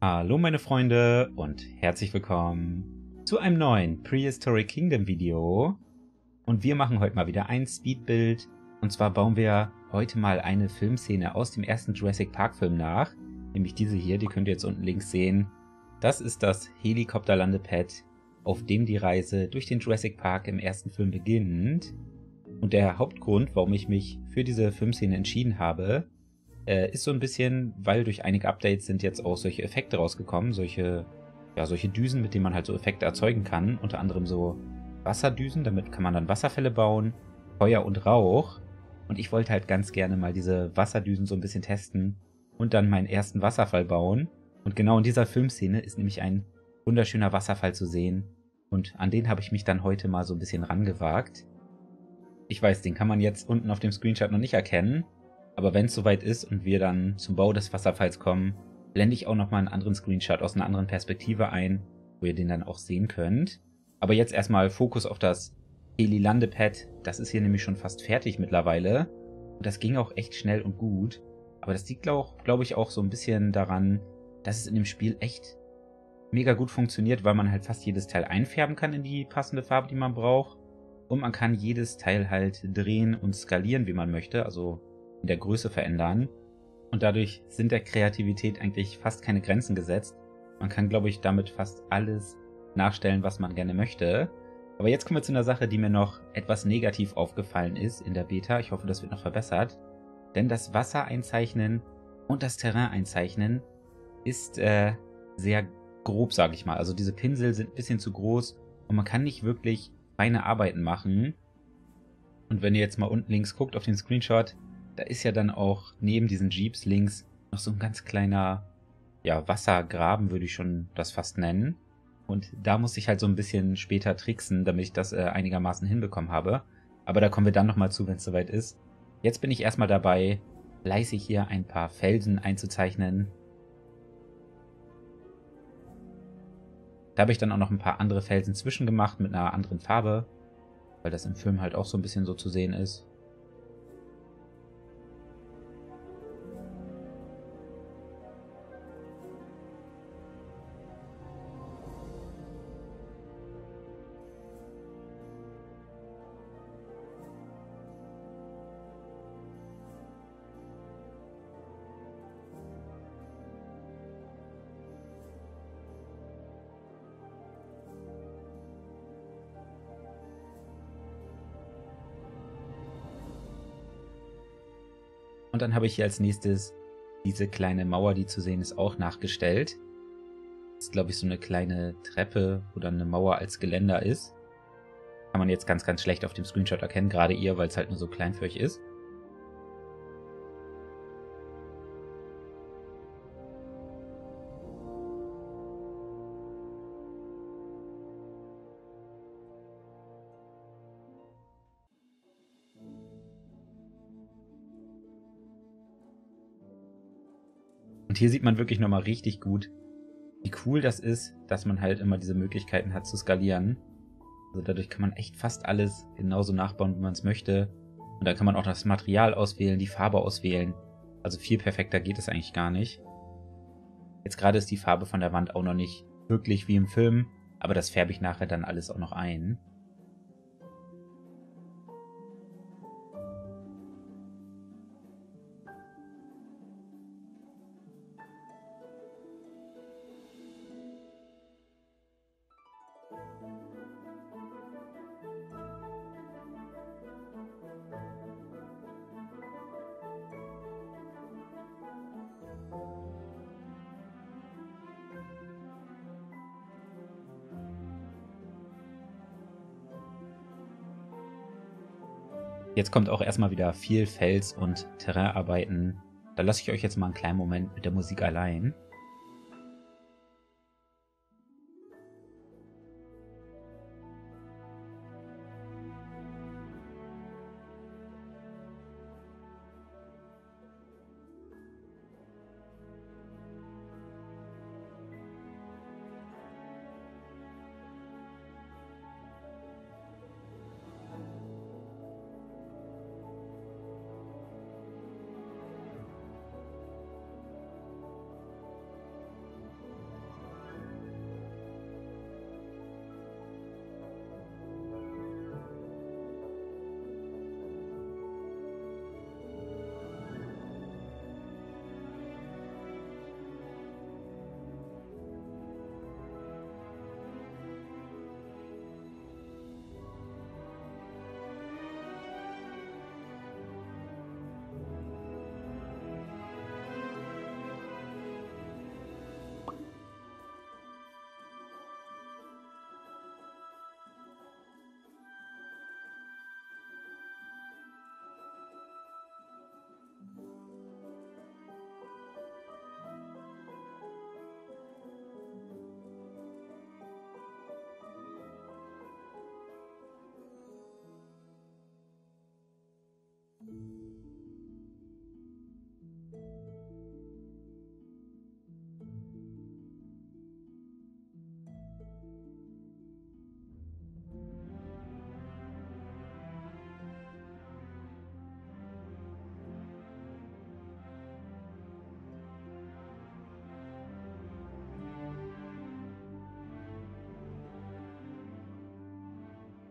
Hallo meine Freunde und herzlich willkommen zu einem neuen Prehistoric Kingdom Video. Und wir machen heute mal wieder ein Speedbuild. Und zwar bauen wir heute mal eine Filmszene aus dem ersten Jurassic Park Film nach. Nämlich diese hier, die könnt ihr jetzt unten links sehen. Das ist das Helikopterlandepad, auf dem die Reise durch den Jurassic Park im ersten Film beginnt. Und der Hauptgrund, warum ich mich für diese Filmszene entschieden habe, ist so ein bisschen, weil durch einige Updates sind jetzt auch solche Effekte rausgekommen, solche Düsen, mit denen man halt so Effekte erzeugen kann. Unter anderem so Wasserdüsen, damit kann man dann Wasserfälle bauen, Feuer und Rauch. Und ich wollte halt ganz gerne mal diese Wasserdüsen so ein bisschen testen und dann meinen ersten Wasserfall bauen. Und genau in dieser Filmszene ist nämlich ein wunderschöner Wasserfall zu sehen. Und an den habe ich mich dann heute mal so ein bisschen rangewagt. Ich weiß, den kann man jetzt unten auf dem Screenshot noch nicht erkennen. Aber wenn es soweit ist und wir dann zum Bau des Wasserfalls kommen, blende ich auch nochmal einen anderen Screenshot aus einer anderen Perspektive ein, wo ihr den dann auch sehen könnt. Aber jetzt erstmal Fokus auf das Heli-Landepad. Das ist hier nämlich schon fast fertig mittlerweile. Und das ging auch echt schnell und gut. Aber das liegt auch, glaube ich, auch so ein bisschen daran, dass es in dem Spiel echt mega gut funktioniert, weil man halt fast jedes Teil einfärben kann in die passende Farbe, die man braucht. Und man kann jedes Teil halt drehen und skalieren, wie man möchte. Also in der Größe verändern. Und dadurch sind der Kreativität eigentlich fast keine Grenzen gesetzt. Man kann, glaube ich, damit fast alles nachstellen, was man gerne möchte. Aber jetzt kommen wir zu einer Sache, die mir noch etwas negativ aufgefallen ist in der Beta. Ich hoffe, das wird noch verbessert. Denn das Wasser einzeichnen und das Terrain einzeichnen ist sehr grob, sage ich mal. Also diese Pinsel sind ein bisschen zu groß und man kann nicht wirklich feine Arbeiten machen. Und wenn ihr jetzt mal unten links guckt auf den Screenshot, da ist ja dann auch neben diesen Jeeps links noch so ein ganz kleiner, ja, Wassergraben, würde ich schon das fast nennen. Und da muss ich halt so ein bisschen später tricksen, damit ich das einigermaßen hinbekommen habe. Aber da kommen wir dann nochmal zu, wenn es soweit ist. Jetzt bin ich erstmal dabei, fleißig hier ein paar Felsen einzuzeichnen. Da habe ich dann auch noch ein paar andere Felsen zwischen gemacht mit einer anderen Farbe, weil das im Film halt auch so ein bisschen so zu sehen ist. Und dann habe ich hier als nächstes diese kleine Mauer, die zu sehen ist, auch nachgestellt. Das ist, glaube ich, so eine kleine Treppe, wo dann eine Mauer als Geländer ist. Kann man jetzt ganz, ganz schlecht auf dem Screenshot erkennen, gerade ihr, weil es halt nur so klein für euch ist. Und hier sieht man wirklich nochmal richtig gut, wie cool das ist, dass man halt immer diese Möglichkeiten hat zu skalieren. Also dadurch kann man echt fast alles genauso nachbauen, wie man es möchte. Und da kann man auch das Material auswählen, die Farbe auswählen. Also viel perfekter geht es eigentlich gar nicht. Jetzt gerade ist die Farbe von der Wand auch noch nicht wirklich wie im Film, aber das färbe ich nachher dann alles auch noch ein. Jetzt kommt auch erstmal wieder viel Fels- und Terrainarbeiten. Da lasse ich euch jetzt mal einen kleinen Moment mit der Musik allein.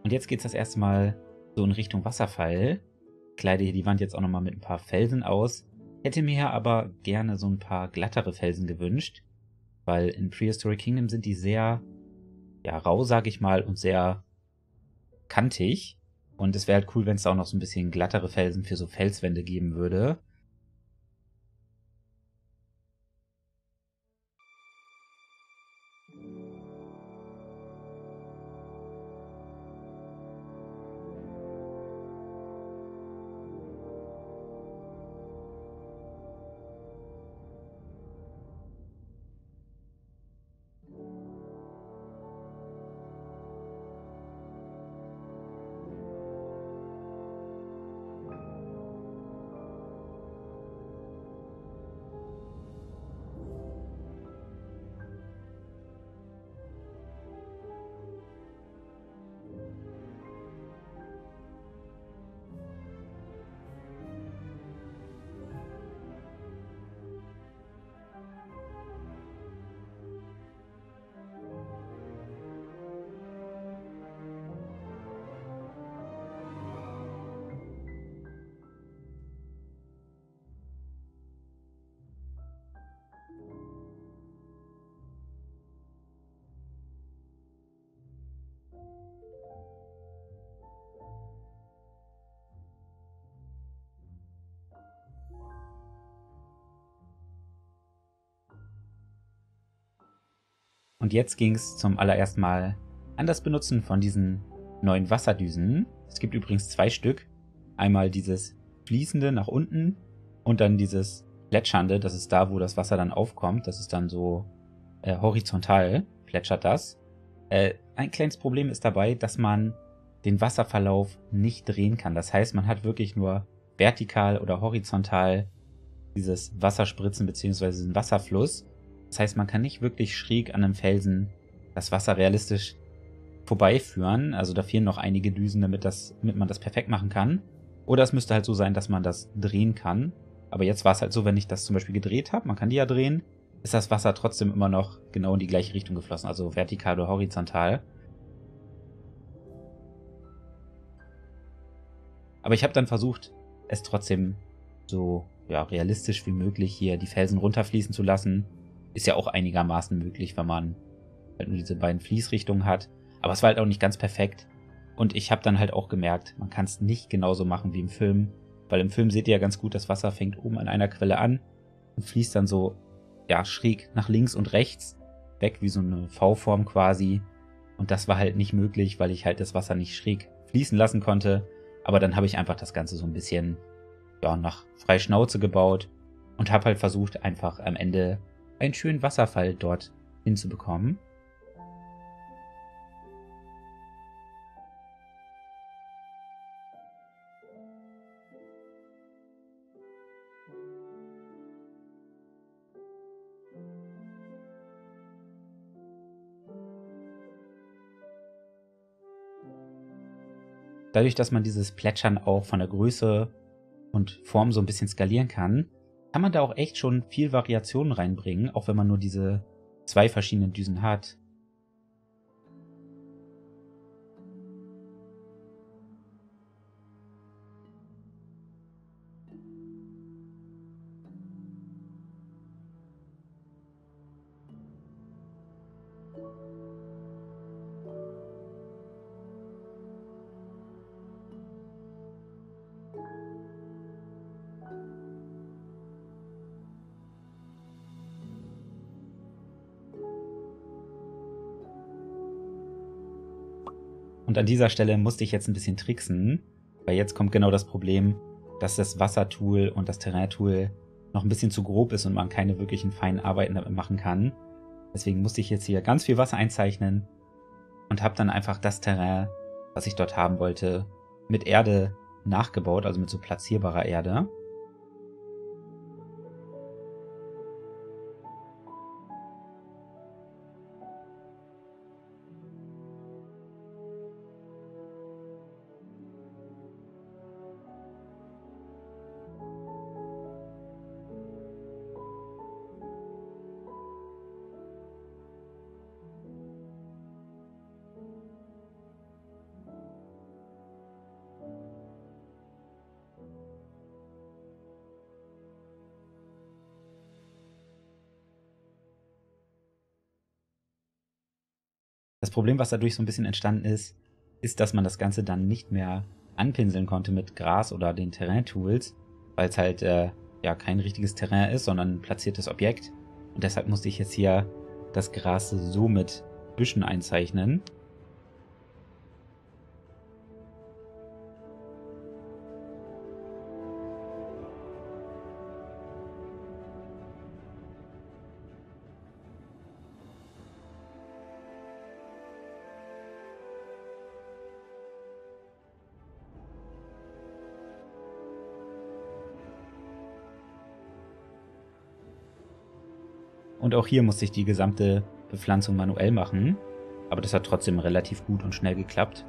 Und jetzt geht es das erste Mal so in Richtung Wasserfall. Ich kleide hier die Wand jetzt auch nochmal mit ein paar Felsen aus. Hätte mir hier aber gerne so ein paar glattere Felsen gewünscht, weil in Prehistoric Kingdom sind die sehr, ja, rau, sag ich mal, und sehr kantig. Und es wäre halt cool, wenn es da auch noch so ein bisschen glattere Felsen für so Felswände geben würde. Und jetzt ging es zum allerersten Mal an das Benutzen von diesen neuen Wasserdüsen. Es gibt übrigens 2 Stück. Einmal dieses fließende nach unten und dann dieses plätschernde. Das ist da, wo das Wasser dann aufkommt. Das ist dann so horizontal plätschert das. Ein kleines Problem ist dabei, dass man den Wasserverlauf nicht drehen kann. Das heißt, man hat wirklich nur vertikal oder horizontal dieses Wasserspritzen bzw. diesen Wasserfluss. Das heißt, man kann nicht wirklich schräg an einem Felsen das Wasser realistisch vorbeiführen. Also da fehlen noch einige Düsen, damit man das perfekt machen kann. Oder es müsste halt so sein, dass man das drehen kann. Aber jetzt war es halt so, wenn ich das zum Beispiel gedreht habe, man kann die ja drehen, ist das Wasser trotzdem immer noch genau in die gleiche Richtung geflossen, also vertikal oder horizontal. Aber ich habe dann versucht, es trotzdem so, ja, realistisch wie möglich hier die Felsen runterfließen zu lassen. Ist ja auch einigermaßen möglich, wenn man halt nur diese beiden Fließrichtungen hat. Aber es war halt auch nicht ganz perfekt. Und ich habe dann halt auch gemerkt, man kann es nicht genauso machen wie im Film. Weil im Film seht ihr ja ganz gut, das Wasser fängt oben an einer Quelle an und fließt dann so, ja, schräg nach links und rechts weg, wie so eine V-Form quasi. Und das war halt nicht möglich, weil ich halt das Wasser nicht schräg fließen lassen konnte. Aber dann habe ich einfach das Ganze so ein bisschen, ja, nach frei Schnauze gebaut und habe halt versucht, einfach am Ende einen schönen Wasserfall dort hinzubekommen. Dadurch, dass man dieses Plätschern auch von der Größe und Form so ein bisschen skalieren kann man da auch echt schon viel Variationen reinbringen, auch wenn man nur diese 2 verschiedenen Düsen hat. Und an dieser Stelle musste ich jetzt ein bisschen tricksen, weil jetzt kommt genau das Problem, dass das Wassertool und das Terrain-Tool noch ein bisschen zu grob ist und man keine wirklichen feinen Arbeiten damit machen kann. Deswegen musste ich jetzt hier ganz viel Wasser einzeichnen und habe dann einfach das Terrain, was ich dort haben wollte, mit Erde nachgebaut, also mit so platzierbarer Erde. Das Problem, was dadurch so ein bisschen entstanden ist, dass man das Ganze dann nicht mehr anpinseln konnte mit Gras oder den Terrain-Tools, weil es halt ja kein richtiges Terrain ist, sondern ein platziertes Objekt. Und deshalb musste ich jetzt hier das Gras so mit Büschen einzeichnen. Und auch hier musste ich die gesamte Bepflanzung manuell machen. Aber das hat trotzdem relativ gut und schnell geklappt.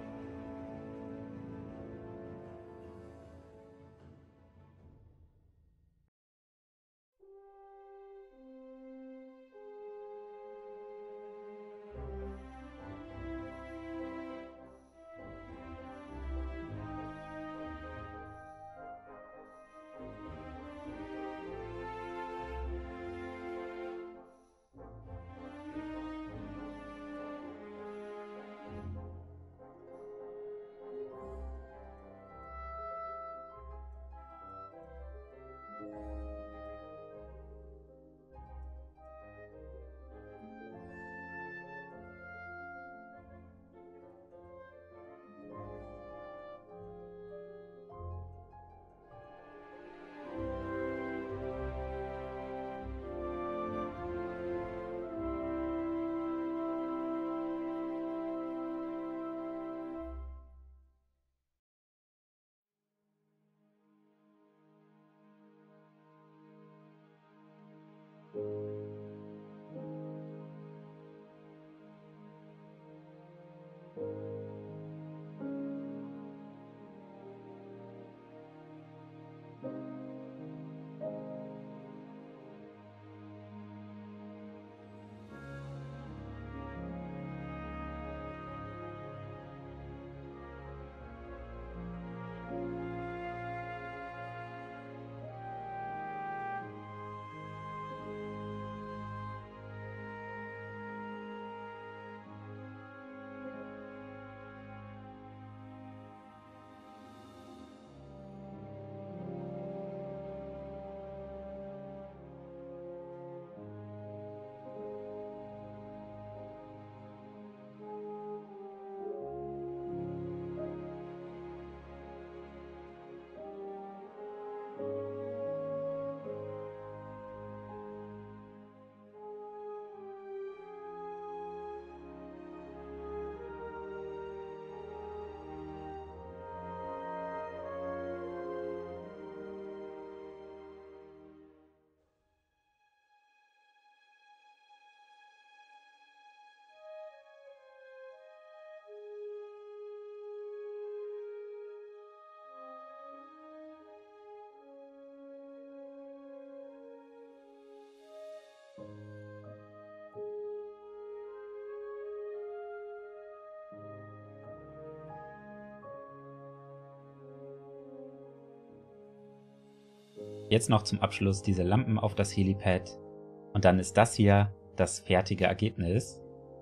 Jetzt noch zum Abschluss diese Lampen auf das Helipad. Und dann ist das hier das fertige Ergebnis.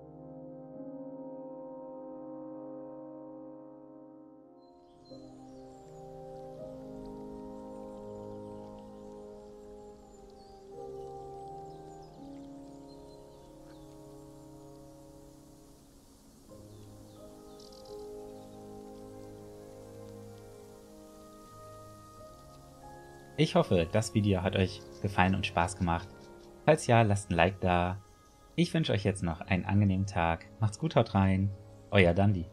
Ich hoffe, das Video hat euch gefallen und Spaß gemacht. Falls ja, lasst ein Like da. Ich wünsche euch jetzt noch einen angenehmen Tag. Macht's gut, haut rein. Euer Dandi.